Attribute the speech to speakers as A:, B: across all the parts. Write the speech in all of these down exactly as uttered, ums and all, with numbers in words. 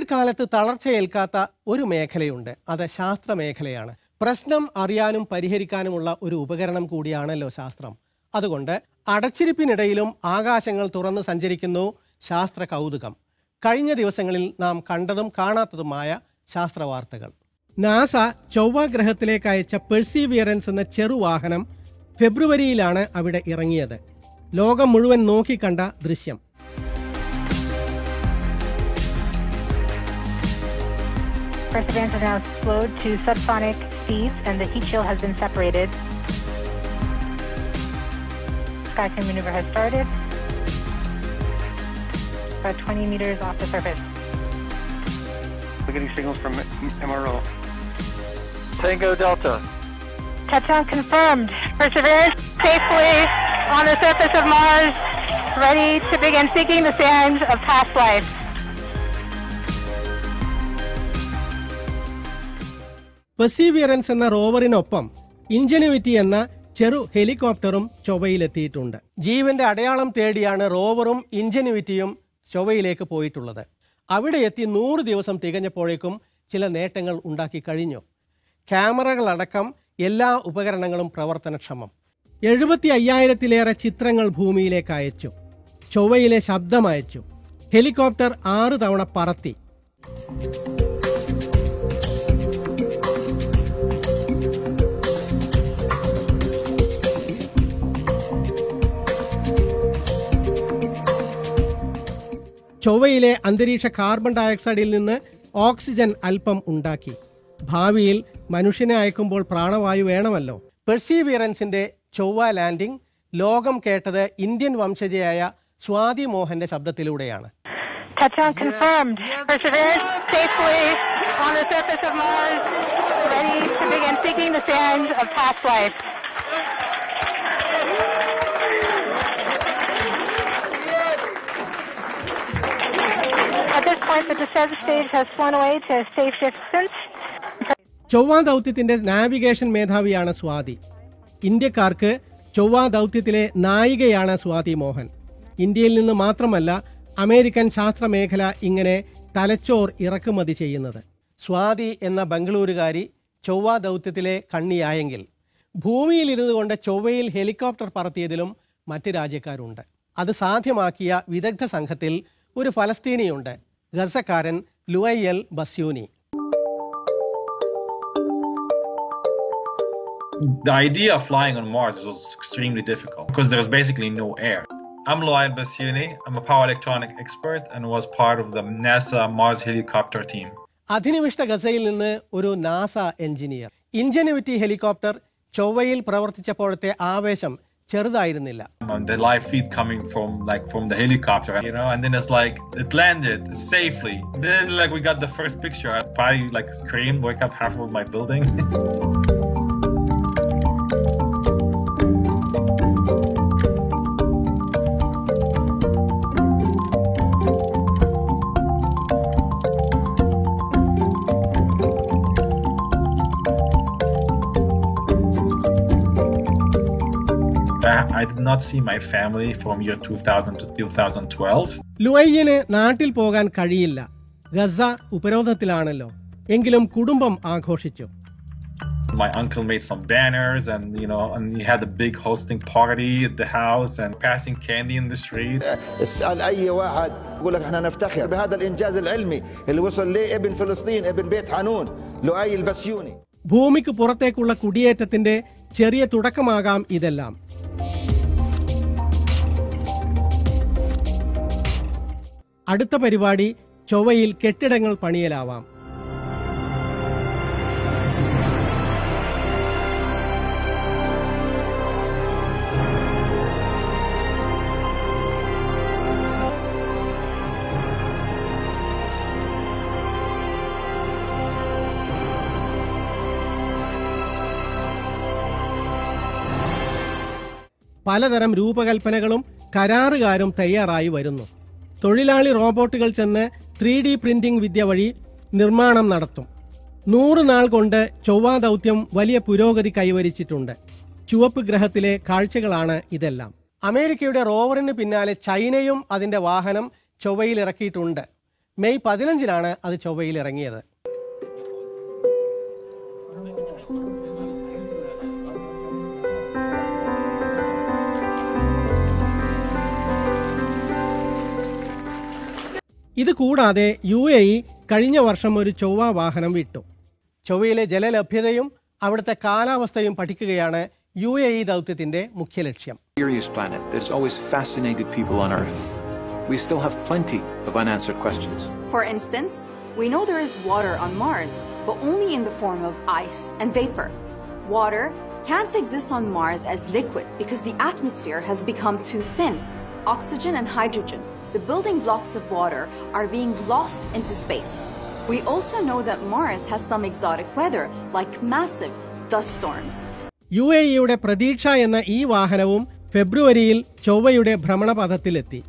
A: Covid കാലത്ത് തളർച്ചയേൽക്കാത്ത ഒരു മേഖലയുണ്ട്, അത് ശാസ്ത്ര മേഖലയാണ്. പ്രശ്നം അറിയാനും പരിഹരിക്കാനുമുള്ള ഒരു ഉപകരണം കൂടിയാണല്ലോ ശാസ്ത്രം. അതുകൊണ്ട് അടച്ചിരിപ്പിനിടയിലും ആകാശങ്ങൾ തുറന്ന് സഞ്ചരിക്കുന്നു ശാസ്ത്ര കൗതുകം. കഴിഞ്ഞ ദിവസങ്ങളിൽ നാം കണ്ടതും കാണാത്തതുമായ ശാസ്ത്രവാർത്തകൾ. നാസ ചൊവ്വ ഗ്രഹത്തിലേക്ക് അയച്ച പെർസീവിയറൻസ് എന്ന ചെറുവാഹനം ഫെബ്രുവരിയിലാണ് അവിടെ ഇറങ്ങിയത്. ലോകം മുഴുവൻ നോക്കിക്കണ്ട ദൃശ്യം.
B: Perseverance has now slowed to subsonic speeds and the heat shield has been separated. Skycam maneuver has started. About twenty meters off the surface.
C: We're getting signals from M R O. Tango Delta.
B: Touchdown confirmed. Perseverance safely on the surface of Mars, ready to begin seeking the sands of past life.
A: Perseverance എന്ന റോവറിനൊപ്പം ഇൻജെന്യൂറ്റി എന്ന ചെറു ഹെലികോപ്റ്ററും ചൊവ്വയിലെത്തിയിട്ടുണ്ട്. ജീവന്റെ അടയാളം തേടിയാണ് റോവറും ഇൻജെന്യൂറ്റിയും ചൊവ്വയിലേക്ക് പോയിട്ടുള്ളത്. അവിടെ എത്തി നൂറ് ദിവസം തികഞ്ഞപ്പോഴേക്കും ചില നേട്ടങ്ങൾ ഉണ്ടാക്കി കഴിഞ്ഞു. ക്യാമറകളടക്കം എല്ലാ ഉപകരണങ്ങളും പ്രവർത്തനക്ഷമം. എഴുപത്തി അയ്യായിരത്തിലേറെ ചിത്രങ്ങൾ ഭൂമിയിലേക്ക് അയച്ചു. ചൊവ്വയിലെ ശബ്ദം അയച്ചു. ഹെലികോപ്റ്റർ ആറ് തവണ പറത്തി. ചൊവ്വയിലെ അന്തരീക്ഷ കാർബൺ ഡയോക്സൈഡിൽ നിന്ന് ഓക്സിജൻ അല്പം ഉണ്ടാക്കി. ഭാവിയിൽ മനുഷ്യനെ അയക്കുമ്പോൾ പ്രാണവായു വേണമല്ലോ. പെർസീവിയറൻസിന്റെ ചൊവ്വ ലാൻഡിംഗ് ലോകം കേട്ടത് ഇന്ത്യൻ വംശജയായ സ്വാതി മോഹന്റെ ശബ്ദത്തിലൂടെയാണ്.
B: Touchdown confirmed. Perseverance safely on the surface of Mars, ready to begin seeking the sands of past life. At this point, the descent stage has flown away to safe distance.
A: ചൊവ്വ ദൗത്യത്തിന്റെ navigation മേധാവിയാണ് Swathi. ഇന്ത്യക്കാർക്ക് ചൊവ്വ ദൗത്യത്തിലെ നായികയാണ് സ്വാതി മോഹൻ. ഇന്ത്യയിൽ നിന്ന് മാത്രമല്ല American ശാസ്ത്ര മേഖല ഇങ്ങനെ തലച്ചോർ ഇറക്കുമതി ചെയ്യുന്നത്. സ്വാതി എന്ന ബംഗളൂരുകാരി ചൊവ്വ ദൗത്യത്തിലെ കണ്ണിയായെങ്കിൽ ഭൂമിയിലിരുന്നു കൊണ്ട് ചൊവ്വയിൽ ഹെലികോപ്റ്റർ പറത്തിയതിലും മറ്റ് രാജ്യക്കാരുണ്ട്. അത് സാധ്യമാക്കിയ വിദഗ്ധ സംഘത്തിൽ ഒരു ഫലസ്തീനിയുണ്ട്, ഗസക്കാരൻ ലുഐൽ ബസ്യൂനി.
D: The idea of flying on Mars was extremely difficult because there was basically no air. I'm Luail Bassiouni. I'm a power electronic expert and was part of the NASA Mars helicopter team.
A: അധിനിവിഷ്ട ഗസയിൽ നിന്ന് ഒരു NASA engineer. ഇൻജെന്യൂറ്റി helicopter ചൊവ്വയിൽ പ്രവർത്തിച്ചപ്പോഴത്തെ ആവേശം ചെറുതായിരുന്നില്ല.
D: The live feed coming from like from the helicopter, you know, and then it's like it landed safely. Then like we got the first picture. I probably like screamed, wake up half of my building. I did not see my family from year two thousand to two thousand twelve.
A: ലുഐലിന് നാട്ടിൽ പോകാൻ കഴിയില്ല. Gaza ഉപരോധത്തിലാണല്ലോ. എങ്കിലും കുടുംബം ആഘോഷിച്ചു.
D: My uncle made some banners and you know and he had a big hosting party at the house and passing candy in the street.
E: اسال اي واحد يقول لك احنا نفتخر بهذا الانجاز العلمي اللي وصل ليه ابن فلسطين ابن بيت حنون لؤي البسيوني.
A: ഭൂമിക്ക് പുറത്തേക്കുള്ള കുടിയേറ്റത്തിന്റെ ചെറിയ തുടക്കമാകാം ഇതെല്ലാം. അടുത്ത പരിപാടി ചൊവ്വയിൽ കെട്ടിടങ്ങൾ പണിയലാവാം. പലതരം രൂപകൽപ്പനകളും കരാറുകാരും തയ്യാറായി വരുന്നു. തൊഴിലാളി റോബോട്ടുകൾ ചെന്ന് ത്രീ ഡി പ്രിന്റിംഗ് വിദ്യ വഴി നിർമ്മാണം നടത്തും. നൂറ് നാൾ കൊണ്ട് ചൊവ്വ ദൗത്യം വലിയ പുരോഗതി കൈവരിച്ചിട്ടുണ്ട്. ചുവപ്പ് ഗ്രഹത്തിലെ കാഴ്ചകളാണ് ഇതെല്ലാം. അമേരിക്കയുടെ റോവറിന് പിന്നാലെ ചൈനയും അതിൻ്റെ വാഹനം ചൊവ്വയിൽ ഇറക്കിയിട്ടുണ്ട്. മെയ് പതിനഞ്ചിനാണ് അത് ചൊവ്വയിൽ ഇറങ്ങിയത്. ഇത് കൂടാതെ യു എ ഇ കഴിഞ്ഞ വർഷം ഒരു ചൊവ്വ വാഹനം വിട്ടു. ചൊവ്വയിലെ ജലലഭ്യതയും അവിടുത്തെ കാലാവസ്ഥയും പഠിക്കുകയാണ് യു എ ഇ ദൗത്യത്തിന്റെ മുഖ്യ ലക്ഷ്യം.
F: Curious planet that has always fascinated people on Earth. We still have plenty of unanswered questions.
G: For instance, we know there is water on Mars, but only in the form of ice and vapor. Water can't exist on Mars as liquid because the atmosphere has become too thin. Oxygen and hydrogen, the building blocks of water, are being lost into space. We also know that Mars has some exotic weather, like massive dust storms.
A: U A ഇയുടെ പ്രതീക്ഷ എന്ന ഈ വാഹനവും ഫെബ്രുവരിയിൽ ചൊവ്വയുടെ ഭ്രമണപഥത്തിലെത്തി.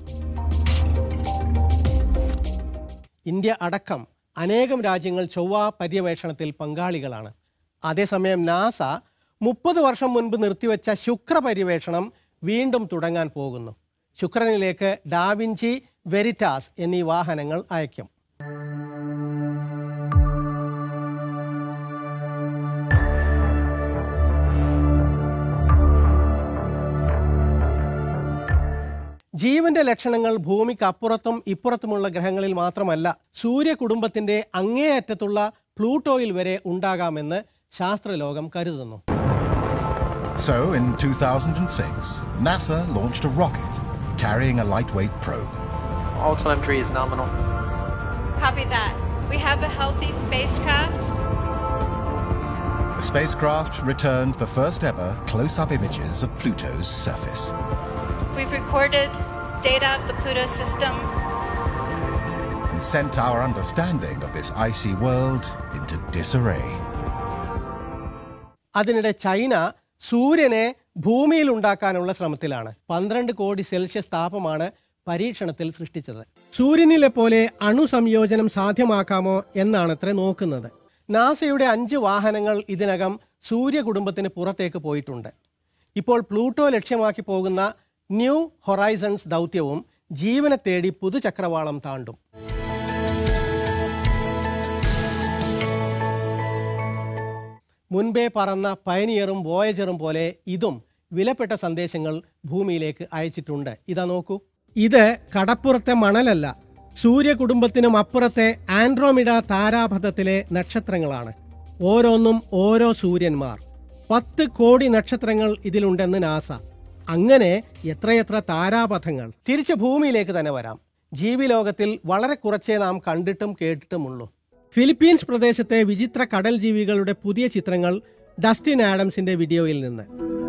A: India അടക്കം അനേകം രാജ്യങ്ങൾ ചൊവ്വ പര്യവേഷണത്തിൽ പങ്കാളികളാണ്. അതേസമയം നാസ മുപ്പത് വർഷം മുൻപ് നിർത്തിവെച്ച ശുക്ര പര്യവേഷണം വീണ്ടും തുടങ്ങാൻ പോകുന്നു. ശുക്രനിലേക്ക് ഡാവിഞ്ചി, വെരിറ്റാസ് എന്നീ വാഹനങ്ങൾ അയക്കും. ജീവന്റെ ലക്ഷണങ്ങൾ ഭൂമിക്ക് അപ്പുറത്തും ഇപ്പുറത്തുമുള്ള ഗ്രഹങ്ങളിൽ മാത്രമല്ല, സൂര്യകുടുംബത്തിന്റെ അങ്ങേയറ്റത്തുള്ള പ്ലൂട്ടോയിൽ വരെ ഉണ്ടാകാമെന്ന് ശാസ്ത്രലോകം കരുതുന്നു.
H: So in two thousand six, NASA launched a rocket carrying a lightweight probe.
I: All telemetry is nominal.
J: Copy that. We have a healthy spacecraft.
H: The spacecraft returned the first ever close-up images of Pluto's surface.
J: We've recorded data of the Pluto system
H: and sent our understanding of this icy world into disarray.
A: അതിനിടെ China സൂര്യനെ ഭൂമിയിൽ ഉണ്ടാക്കാനുള്ള ശ്രമത്തിലാണ്. പന്ത്രണ്ട് കോടി Celsius താപമാണ് പരീക്ഷണത്തിൽ സൃഷ്ടിച്ചത്. സൂര്യനിലെ പോലെ അണുസംയോജനം സാധ്യമാക്കാമോ എന്നാണത്രേ നോക്കുന്നത്. നാസയുടെ അഞ്ച് വാഹനങ്ങൾ ഇതിനകം സൂര്യകുടുംബത്തിന് പുറത്തേക്ക് പോയിട്ടുണ്ട്. ഇപ്പോൾ പ്ലൂട്ടോ ലക്ഷ്യമാക്കി പോകുന്ന ന്യൂ ഹൊറൈസൺസ് ദൗത്യവും ജീവനെ തേടി പുതുചക്രവാളം താണ്ടും. മുൻപേ പറന്ന പയനിയറും വോയേജറും പോലെ ഇതും വിലപ്പെട്ട സന്ദേശങ്ങൾ ഭൂമിയിലേക്ക് അയച്ചിട്ടുണ്ട്. ഇതാ നോക്കൂ. ഇത് കടപ്പുറത്തെ മണലല്ല, സൂര്യകുടുംബത്തിനും അപ്പുറത്തെ ആൻഡ്രോമിഡ താരാപഥത്തിലെ നക്ഷത്രങ്ങളാണ്. ഓരോന്നും ഓരോ സൂര്യന്മാർ. പത്ത് കോടി നക്ഷത്രങ്ങൾ ഇതിലുണ്ടെന്ന് നാസ. അങ്ങനെ എത്രയെത്ര താരാപഥങ്ങൾ. തിരിച്ച് ഭൂമിയിലേക്ക് തന്നെ വരാം. ജീവിലോകത്തിൽ വളരെ കുറച്ചേ നാം കണ്ടിട്ടും കേട്ടിട്ടുമുള്ളൂ. ഫിലിപ്പീൻസ് പ്രദേശത്തെ വിചിത്ര കടൽ ജീവികളുടെ പുതിയ ചിത്രങ്ങൾ ഡസ്റ്റിൻ ആഡംസിന്റെ വീഡിയോയിൽ നിന്ന്.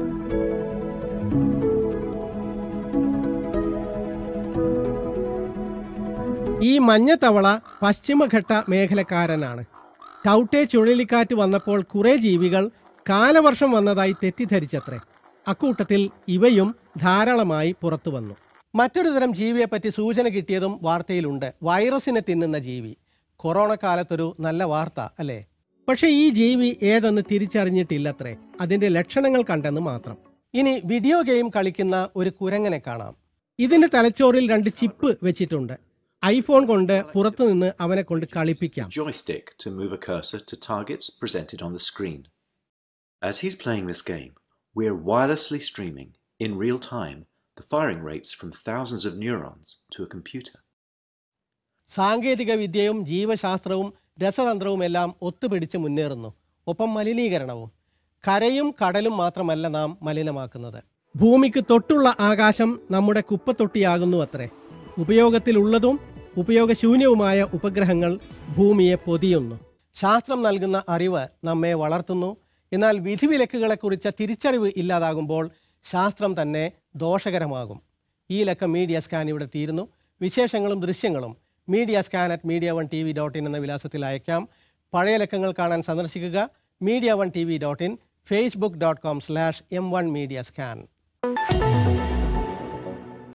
A: ഈ മഞ്ഞത്തവള പശ്ചിമഘട്ട മേഖലക്കാരനാണ്. ടൗട്ടെ ചുഴലിക്കാറ്റ് വന്നപ്പോൾ കുറേ ജീവികൾ കാലവർഷം വന്നതായി തെറ്റിദ്ധരിച്ചത്രേ. അക്കൂട്ടത്തിൽ ഇവയും ധാരാളമായി പുറത്തു വന്നു. മറ്റൊരു തരം ജീവിയെപ്പറ്റി സൂചന കിട്ടിയതും വാർത്തയിലുണ്ട്. വൈറസിനെ തിന്നുന്ന ജീവി. കൊറോണ കാലത്തൊരു നല്ല വാർത്ത അല്ലേ? പക്ഷേ ഈ ജീവി ഏതെന്ന് തിരിച്ചറിഞ്ഞിട്ടില്ലത്രേ. അതിന്റെ ലക്ഷണങ്ങൾ കണ്ടെന്ന് മാത്രം. ഇനി വീഡിയോ ഗെയിം കളിക്കുന്ന ഒരു കുരങ്ങനെ കാണാം. ഇതിന്റെ തലച്ചോറിൽ രണ്ട് ചിപ്പ് വെച്ചിട്ടുണ്ട്. ഐഫോൺ കൊണ്ട് പുറത്തുനിന്ന് അവനെ കൊണ്ട് കളിപ്പിക്കാം.
K: Joystick to move a cursor to targets presented on the screen. As he's playing this game, we're wirelessly streaming in real time the firing rates from thousands of neurons to a computer.
A: സാങ്കേതിക വിദ്യയും ജീവശാസ്ത്രവും രസതന്ത്രവും എല്ലാം ഒത്തുപിടിച്ച് മുന്നേറുന്നു. ഒപ്പം മലിനീകരണവും. കരയും കടലും മാത്രമല്ല നാം മലിനമാക്കുന്നത്. ഭൂമിക്ക് തൊട്ടുള്ള ആകാശം നമ്മുടെ കുപ്പത്തൊട്ടിയാകുന്നു അത്രേ. ഉപയോഗത്തിലുള്ളതും ഉപയോഗശൂന്യവുമായ ഉപഗ്രഹങ്ങൾ ഭൂമിയെ പൊതിയുന്നു. ശാസ്ത്രം നൽകുന്ന അറിവ് നമ്മെ വളർത്തുന്നു. എന്നാൽ വിധിവിലക്കുകളെക്കുറിച്ച തിരിച്ചറിവ് ഇല്ലാതാകുമ്പോൾ ശാസ്ത്രം തന്നെ ദോഷകരമാകും. ഈ ലക്കം മീഡിയ സ്കാൻ ഇവിടെ തീരുന്നു. വിശേഷങ്ങളും ദൃശ്യങ്ങളും media scan at media one TV dot in ഇൻ എന്ന വിലാസത്തിൽ അയക്കാം. പഴയ ലക്കങ്ങൾ കാണാൻ സന്ദർശിക്കുക media one TV dot in ഇൻ, Facebook dot com slash M one media scan.